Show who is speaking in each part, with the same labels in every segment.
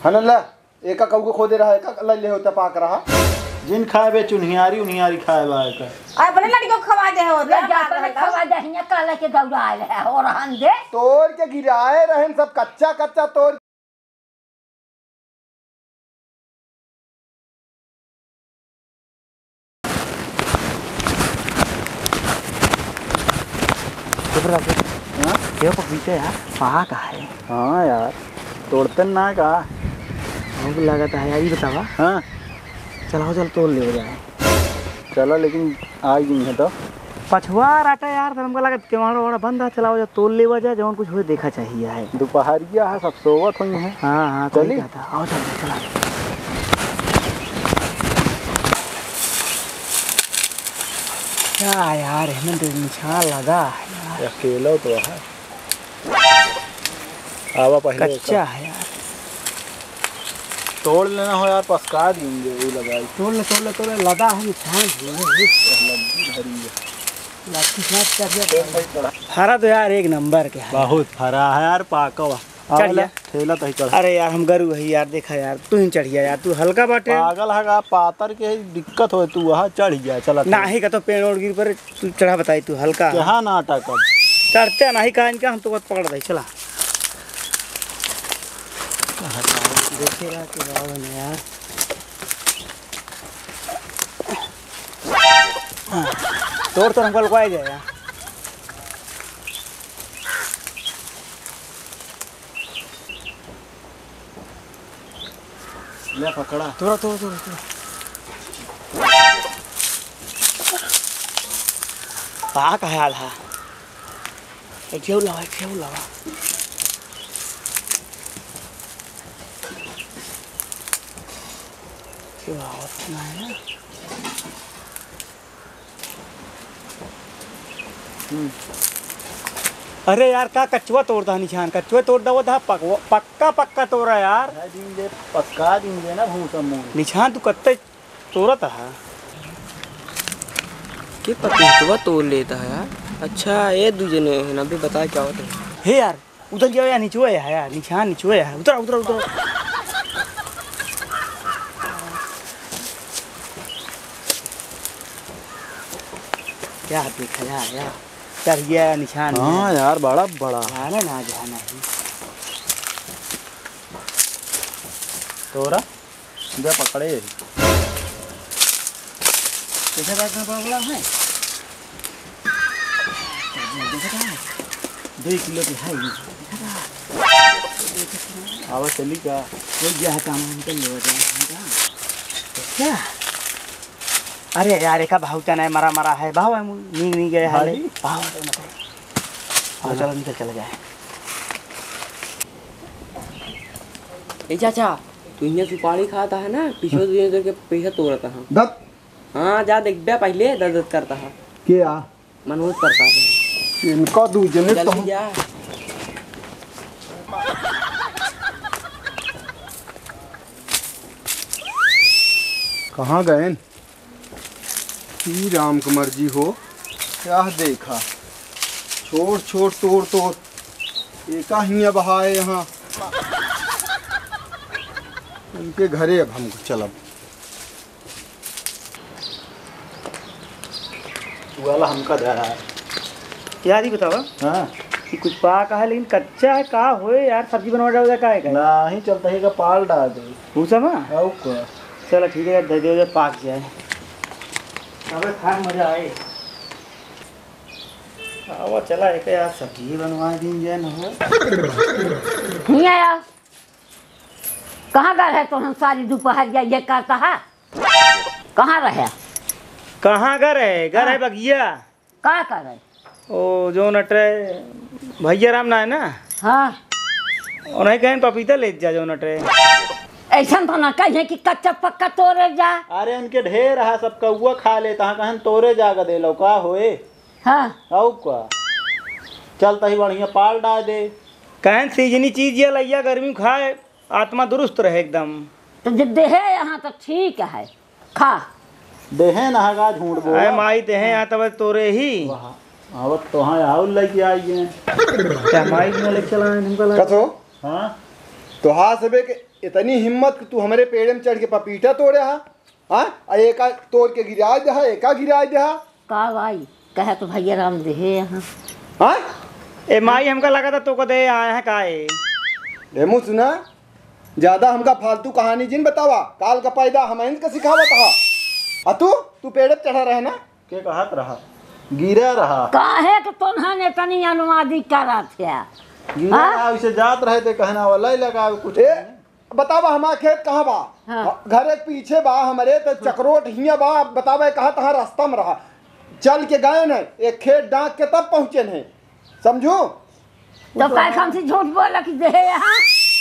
Speaker 1: हनल्ला एका कऊ खो दे रहा है का ले होता पाक रहा
Speaker 2: जिन खाए बे चुनियारी उनियारी खाए बा का
Speaker 3: आ बने लड़की को खवा दे हो
Speaker 4: ले जा कर खवा दे हिया काले के दौड़ा आए है और हन दे
Speaker 1: तोड़ के गिराए रहन सब कच्चा कच्चा तोड़
Speaker 2: हाँ
Speaker 5: ये पपीते यार पहा का है।
Speaker 2: हाँ यार तोड़ते ना का
Speaker 5: हमको लगा है यार, ये बतावा।
Speaker 2: हाँ
Speaker 5: चलो चल तोड़ ले जाए।
Speaker 2: चलो लेकिन आज नहीं है तो
Speaker 5: पछुआ राटा यार तो हमको लगा केवाड़ा वाड़ा बंद है, चलाओ जा तोड़ ले जा जवन कुछ हो देखा चाहिए है।
Speaker 2: दोपहरिया है सब सोवत हुई है।
Speaker 5: हाँ हाँ
Speaker 2: चली
Speaker 5: आओ चल चला। क्या यार इसमें तो निशान लगा है।
Speaker 2: अकेला तो है आवा पहले
Speaker 5: कच्चा है यार,
Speaker 2: तोड़ लेना हो यार पसका देंगे वो लगाई
Speaker 5: तोड़ ले लगा है निशान। हरा तो यार एक नंबर के है।
Speaker 2: बहुत हरा है यार पाका हुआ
Speaker 5: चढ़िया
Speaker 2: ठेला तो ही चढ़।
Speaker 5: अरे यार हम गरु है यार, देखा यार तू ही चढ़िया यार, तू हल्का बाटे
Speaker 2: पागल है पातर के दिक्कत हो तू वहाँ चढ़ गया चला
Speaker 5: नाही का तो पेड़ ओड़ गिर पर तू चढ़ा बताई तू हल्का
Speaker 2: यहाँ नाटक अब
Speaker 5: चढ़ते नहीं कहा इनका हम तो बस पकड़ दे चला। देखे रहा कि यार तोड़ तो हमको लुकाया जाएगा।
Speaker 2: ले पकड़ा
Speaker 5: तोड़ा पा का हाल है। एक लवा अरे यार का कचुआ तोड़ता निशान, कचुआ तोड़ दो था पक्का तोड़ा यार।
Speaker 2: पक्का देंगे ना भूसा मुँह
Speaker 5: निशान तू कत्ते तोड़ता है
Speaker 6: कि पपीतवा तोड़ लेता है यार। अच्छा ये दूजे ने है ना भी बता क्या होता है।
Speaker 5: हे यार उधर जाओ यार, नीचे है यार निशान नीचे है। उधर क्या देखा यार चढ़ गया निशान।
Speaker 2: हाँ यार बड़ा
Speaker 5: जाना ना जाना ही
Speaker 2: तोरा जा पकड़े
Speaker 5: कैसा बैठ में पड़ा है 2 किलो की है।
Speaker 2: आवा चली का
Speaker 5: वो गया है काम निकल ले क्या। अरे यार एक भाव नहीं मरा है भाव है नहीं गए है भाव चलो निकल चले जाए।
Speaker 6: ए चाचा तू यहाँ सुपारी खाता है ना पिछले दूजे करके पैसा तोड़ता है।
Speaker 1: दत
Speaker 6: हाँ जा देख बे पहले दर्द करता है
Speaker 1: क्या
Speaker 6: मनोज करता है
Speaker 1: इनका दूजने तो
Speaker 6: जल्दी जा।
Speaker 1: कहाँ गए श्री राम की मर्जी हो। क्या देखा छोड़ तोड़ एका हिया बहाए यहाँ उनके घरे। अब हमको चलब
Speaker 2: वाला हमका दे रहा है
Speaker 5: यार ही बतावा।
Speaker 2: हाँ
Speaker 5: कि कुछ पाका है लेकिन कच्चा है का होए यार, सब्जी बनवा जाओगे का है
Speaker 2: नहीं चलता है का पाल डाल दे
Speaker 5: भूसा में।
Speaker 2: आओ का
Speaker 5: चलो ठीक है यार दे दे पाक जाए अबे खा मजा आए। वो चला एक यार सब्जी बनवा दी जाए न हो।
Speaker 4: नहीं आया कहाँ गए है तो हम सारी दोपहर ये करता है। कहाँ रहे
Speaker 5: घर है बगिया
Speaker 4: कहाँ कर रहे।
Speaker 5: ओ जो नटरे भैया राम ना है ना।
Speaker 4: हाँ
Speaker 5: उन्हें कहें पपीता ले जा जो नटरे
Speaker 4: ऐसा तो ना कहे कि कच्चा पक्का तोड़े जा।
Speaker 2: अरे उनके ढेर है सब कौआ खा लेता है कहन तोरे जाकर दे लो का होए।
Speaker 4: हाँ
Speaker 2: आओ का चलता ही बढ़िया पाल डाल दे
Speaker 5: कहें सीजनी चीज ये लैया गर्मी खाए आत्मा दुरुस्त रहे एकदम।
Speaker 4: तो जो देहे यहाँ तो ठीक है खा
Speaker 2: देहे नहागा झूठ बोल
Speaker 5: अरे माई ते हैं यहाँ तब तोरे ही
Speaker 2: आवत तो हाँ आओ लेके आई हैं
Speaker 5: क्या माई में लेके चला है हमको लगा।
Speaker 1: कथो
Speaker 2: हाँ
Speaker 1: तो हाँ सबे के इतनी हिम्मत कि तू हमारे पेड़ में चढ़ के पपीता तोड़े हाँ एका तोड़ के गिरा दे एका गिरा दे
Speaker 4: का भाई कहे तो भैया राम दे यहाँ
Speaker 1: हाँ
Speaker 5: ए माई हमका लगा था तो को दे आया है काहे
Speaker 1: हेमू सुना ज्यादा हमका फालतू कहानी जिन बतावा काल का पैदा हमें का सिखावत हा तू पेड़ पे चढ़ा रहे ना
Speaker 2: के कहत रहा गिरा रहा
Speaker 4: काहे कि तुमने तनी अनुवादी करा थे
Speaker 2: गिरा रहा उसे जात रहे थे कहना वाला ही लगा कुछ
Speaker 1: बतावा हमारा खेत कहाँ बा
Speaker 4: हाँ।
Speaker 1: घर एक पीछे बा हमारे तो चक्रोट हिया बा बतावा कहाँ तहाँ रास्ता में रहा चल के गए न एक खेत डांक के तब पहुँचे नहीं समझू
Speaker 4: तो काय हमसे झूठ बोला कि दे यहाँ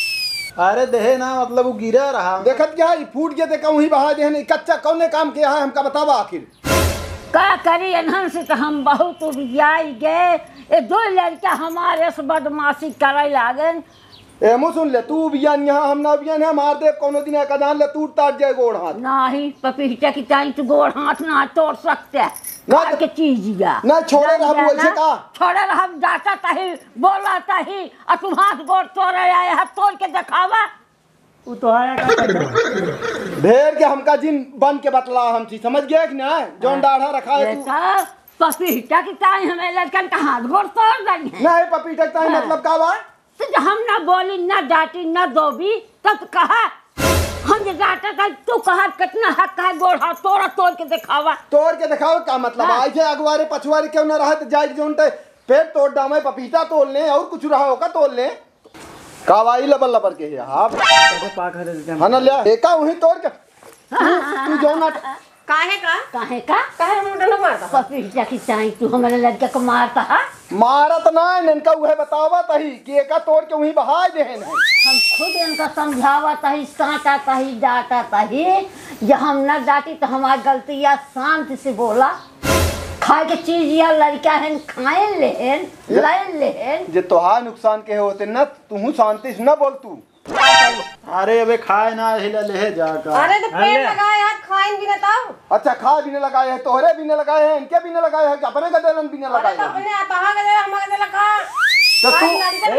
Speaker 2: अरे देहे ना मतलब वो गिरा रहा
Speaker 1: देखत क्या है फूट गया देखा वहीं बहा दे नहीं कच्चा कौन काम किया है हमका बतावा आखिर
Speaker 4: का करी एनहन से तो हम बहुत उबियाई गए ये दो लड़का हमारे से बदमाशी करे लागन
Speaker 1: एमो सुन ले तू बियान यहाँ हम ना बियान है मार दे कोनो दिन का जान ले टूट ताट जाए गोड़ हाथ
Speaker 4: नहीं पपीता की टाइम तो गोड़ हाथ ना तोड़ सकते
Speaker 1: ना
Speaker 4: के चीज या
Speaker 1: ना छोड़े रहा वैसे का
Speaker 4: छोड़े रहा जाता तही बोला तही और तुम हाथ गोड़ तोड़े आए हाथ तोड़ के दिखावा
Speaker 5: वो तो आया का
Speaker 1: ढेर के हमका जिन बन के बतला हम थी समझ गए कि ना जोन डाढ़ा रखा है तू
Speaker 4: बेटा पपीता की टाइम हमें लड़कन का हाथ गोड़ तोड़ देंगे
Speaker 1: नहीं पपीता का
Speaker 4: हाँ।
Speaker 1: मतलब का बा
Speaker 4: तो जब हम ना बोली ना डांटी ना दोबी तब कहा हम जो डांटा था तू कहा कितना हक है गोड़ हाथ तोड़ा तोड़ के दिखावा
Speaker 1: तोड़ के दिखाओ का मतलब
Speaker 4: हाँ।
Speaker 1: आई थे अगवारे पछुआरे क्यों ना रहा तो जाए जोन ते पेट तोड़ डामे पपीता तोड़ ले और कुछ रहा होगा तोड़ ले कावाई लबर लबर के है हां
Speaker 5: पाक है देते
Speaker 1: हाँ ना लिया एका वहीं तोड़ के तू जोन ना
Speaker 3: काहे का
Speaker 4: काहे का
Speaker 3: काहे मुंडा न मारता
Speaker 4: पपीता की टाइम तू हमारे लड़के को मारता है
Speaker 1: मारत ना इनका वह बतावा तही कि एका तोड़ के वहीं बहा दे हैं
Speaker 4: हम खुद इनका समझावा तही साटा तही डांटा तही जब हम न डांटी तो हमारी गलती या शांति से बोला खाए के चीज या लड़का है खाए लेन लाइन लेन
Speaker 1: जे तोहार नुकसान के होते ना तू शांति से न बोल तू
Speaker 2: अरे अबे खाए ना हिला ले जाकर
Speaker 3: अरे तो पेड़ लगाए हाथ खाइन भी ना तब
Speaker 1: अच्छा खा भी ने लगाए हैं तोहरे भी ने लगाए हैं इनके भी ने लगाए हैं कि अपने गदेलन भी ने
Speaker 3: अरे
Speaker 1: लगाए
Speaker 3: तो
Speaker 1: हैं
Speaker 3: अपने कहा के हमारे दे लगा
Speaker 1: तो तू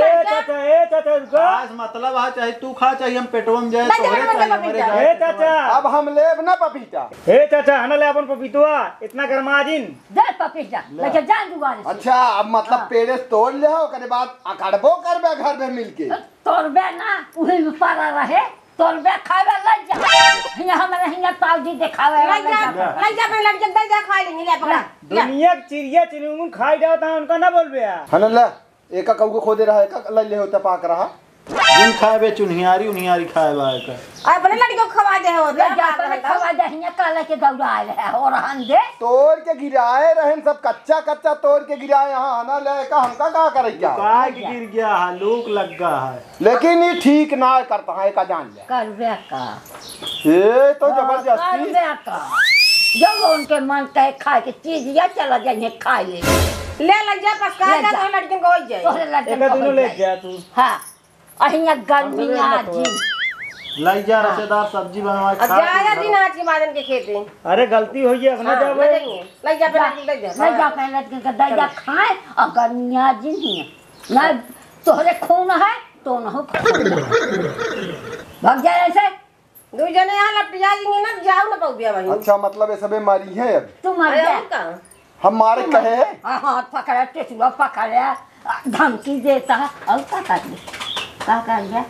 Speaker 5: ए चाचा रुको
Speaker 2: खास मतलब है चाहे तू खा चाहे हम पेटवा में जाए
Speaker 3: नहीं,
Speaker 2: तोहरे
Speaker 3: नहीं,
Speaker 2: चाहे
Speaker 3: नहीं,
Speaker 2: हमारे
Speaker 3: नहीं,
Speaker 2: जाए
Speaker 5: ए चाचा
Speaker 1: अब हम लेब ना पपीता
Speaker 5: ए चाचा हना ले अपन पपीतुआ इतना गरमाजिन
Speaker 4: दे पपीता लेके जान दुआरे से
Speaker 1: अच्छा अब मतलब पेड़े तोड़ ले हो करे बाद अकड़बो करबे घर में मिलके
Speaker 4: तोड़बे ना उही में पारा रहे तोड़बे खावे लग जा हिया हमारे हिया ताऊजी दिखावे
Speaker 3: लग जा अपने लग जा जा खा लेंगे ले पकड़ा
Speaker 5: दुनिया के चिड़िया चिड़िया खाई जाओ ता उनका ना बोलबे यार
Speaker 1: हनला एका कऊ को खोदे रहा एका ले होता पाक रहा
Speaker 2: जिन खाए बे चुनियारी उनियारी खाए बा का
Speaker 3: अपने लड़कियों को खवा दे हो
Speaker 4: ले जा पर खवा दे हिया काले के दौड़ाए रहे और हम दे
Speaker 1: तोड़ के गिराए रहन सब कच्चा कच्चा तोड़ के गिराए यहाँ हना ले का हमका का करे क्या
Speaker 2: काय के गिर गया है लूक लग गया है
Speaker 1: लेकिन ये ठीक ना करता है का जान ले
Speaker 4: करबे का
Speaker 1: ये तो जबरदस्ती
Speaker 4: करबे का जब उनके मन कहे खाए के चीज या चला जाए खा ले
Speaker 3: लग जा पसका
Speaker 4: ले
Speaker 3: जा
Speaker 4: जा।
Speaker 3: तो लड़कियों को हो जाए
Speaker 4: तोहरे लड़के
Speaker 5: एक दोनों ले जा तू
Speaker 4: हां अहिया गर्मी आ जी
Speaker 2: लग जा रसेदार सब्जी बनवा के
Speaker 3: अब
Speaker 2: खा
Speaker 3: जाया दिन आज के बादन के खेत में
Speaker 5: अरे गलती हुई है अपना
Speaker 3: हाँ,
Speaker 5: जब
Speaker 3: ले जाएंगे लग जा पे लग जा
Speaker 4: नहीं जा पहले के दैया खाए और गर्मिया जी नहीं तोहरे खून है तो न हो भाग जाए ऐसे
Speaker 3: दो जने यहाँ लपटिया जी ना जाओ ना पाऊ बिया भाई
Speaker 1: अच्छा मतलब ये सबे मारी है अब
Speaker 4: तू मर
Speaker 3: अरे
Speaker 4: जा
Speaker 3: हम का
Speaker 1: हम मारे कहे हैं
Speaker 4: हाथ पकड़ा टेसुआ पकड़ा धमकी देता है और क्या कर दिया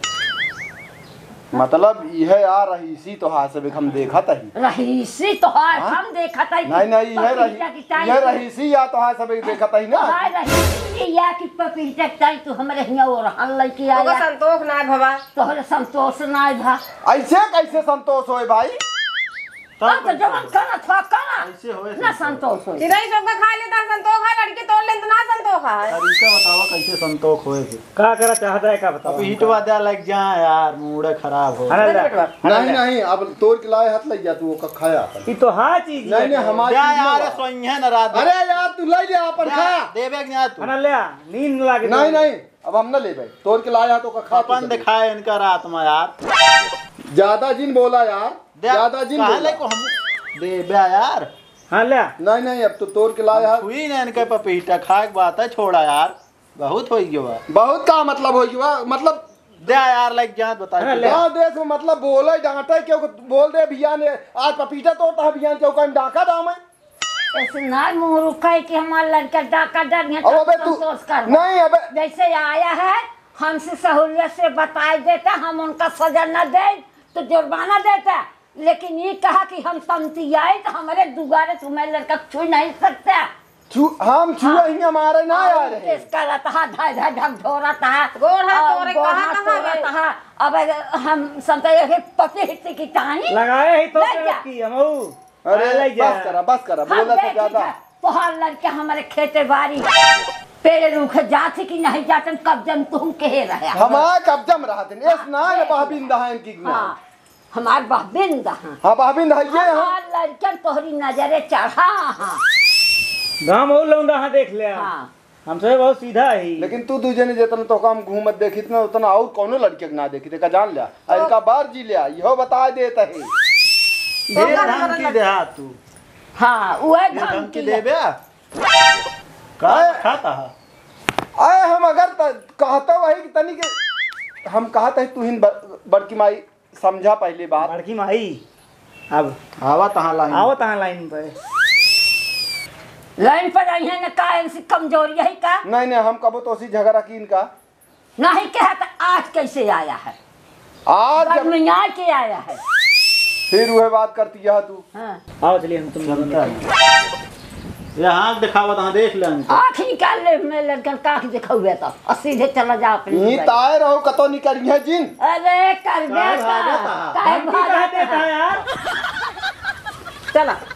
Speaker 1: मतलब यह आ रही सी तो हाथ से हम देखा तही
Speaker 4: रहीसी तो है हम देखा था
Speaker 1: नहीं नहीं यह रही सी या तो हाथ से देखा तही ना
Speaker 4: रहीसी या कि पपीता टाई तू हमरे हिया और हल लड़की
Speaker 3: ओका
Speaker 4: आया
Speaker 3: संतोष ना भवा
Speaker 4: तोहरे संतोष ना भा
Speaker 1: ऐसे कैसे संतोष होए भाई
Speaker 4: अब तो जवन करना था करना
Speaker 2: ऐसे होए
Speaker 4: ना संतोष हो
Speaker 3: चिड़ै सब का खा लेता संतोष है लड़के तोड़ ले तो ना संतोष है
Speaker 2: तरीका बतावा कैसे संतोष होए थे
Speaker 5: का करा चाहता है का बताओ
Speaker 2: अब हिटवा दे लग जा यार मूड खराब हो
Speaker 5: हना ले
Speaker 1: नहीं नहीं अब तोड़ के लाए हाथ लग जा तू वो खाया अपन
Speaker 5: ये तो हाँ चीज
Speaker 1: नहीं नहीं हमारी
Speaker 2: जा
Speaker 1: चीज ना
Speaker 2: यार
Speaker 1: बा।
Speaker 2: सोइहे ना रात
Speaker 1: अरे यार तू ले जा अपन खा
Speaker 2: देबे के ना तू
Speaker 5: हना ले नींद लागे
Speaker 1: नहीं नहीं अब हम न ले भाई तोड़ के लाया तो खा
Speaker 2: अपन
Speaker 1: तू
Speaker 2: दिखाए इनका रात में यार
Speaker 1: ज्यादा जिन बोला यार ज्यादा जिन
Speaker 2: काहे
Speaker 1: बोला
Speaker 2: ले को हम देबे यार
Speaker 5: हाँ ले
Speaker 1: नहीं नहीं अब तो तोड़ के लाया हाथ
Speaker 2: हुई ना इनके पपीता खाए के बात है छोड़ा यार बहुत हो गया बा
Speaker 1: बहुत का मतलब हो गया मतलब
Speaker 2: दे यार लाइक जान बता
Speaker 1: गाँव देश में मतलब बोले डांटे क्यों बोल दे भैया ने आज पपीता तोड़ता है भैया क्यों कहीं डाका दाम है
Speaker 4: ऐसे ना मुँह रुका कि हमारा लड़का डाका डर गया
Speaker 1: अब अबे तू नहीं अबे
Speaker 4: जैसे आया है हमसे सहूलियत से बता देता हम उनका सजा न दे तो जुर्माना देता लेकिन ये कहा कि हम तमती आए तो हमारे दुआरे तुम्हें लड़का छू नहीं सकता
Speaker 1: हम छुए ही हमारे ना आ रहे
Speaker 4: इसका रहा धाय धाय ढक ढोरा था
Speaker 3: गोढ़ा तोरे कहाँ
Speaker 4: अब हम समझे कि पति हिस्से की कहानी
Speaker 5: लगाए ही तो
Speaker 4: लग जा।
Speaker 5: की हमऊ
Speaker 1: अरे बस करा बोला तो ज्यादा
Speaker 4: तोहार लड़के हमारे खेते बाड़ी पेड़ रूख जाती कि नहीं जाते कब्जम तुम कहे रहे
Speaker 1: हमारा कब्जम रहा थे इस ना ये बहबिंदा है इनकी
Speaker 4: हाँ हमार बहबिंद
Speaker 1: हाँ बहबिंदा है ये
Speaker 4: हमार लड़कन तोहरी नजरे चढ़ा हाँ
Speaker 5: गांव और लौंडा हां देख ले
Speaker 4: हाँ
Speaker 5: हमसे बहुत सीधा है
Speaker 1: लेकिन तू दूजे ने जितना तो काम घूमत देखी ना उतना और कोनो लड़के के ना देखी थे का जान लिया इनका बार जी लिया यो बता देता है
Speaker 2: ढेर धमकी दे तू
Speaker 4: हाँ वह
Speaker 2: धमकी देबे का खाता है
Speaker 1: आए हम अगर कहता वही कि तनी के हम कहते हैं तू हिन बड़की माई समझा पहली बात
Speaker 5: बड़की माई अब
Speaker 2: आवा तहां लाइन
Speaker 5: आओ तहां लाइन पे
Speaker 4: लाइन पर आई है न का इनसे कमजोरी है का
Speaker 1: नहीं हम कबो तो उसी झगड़ा की इनका
Speaker 4: नहीं कहा था आज कैसे आया है
Speaker 1: आज जब
Speaker 4: गर्मिया के आया है
Speaker 1: फिर वह बात करती है तू
Speaker 4: हाँ
Speaker 5: आओ चलिए हम तुम
Speaker 2: चलता ये आँख दिखावा तहां देख ले
Speaker 4: आँख निकाल ले मैं लड़कन का आँख दिखाऊे तो और सीधे चला जा अपनी
Speaker 1: ये
Speaker 4: गाड़ी।
Speaker 1: ताए रहो कतो निकल है जिन
Speaker 4: अरे कर गया
Speaker 2: काहे भागता?
Speaker 4: काहे
Speaker 5: धमकी कहाँ
Speaker 4: भागता
Speaker 5: देता
Speaker 4: है?
Speaker 5: है यार
Speaker 4: चला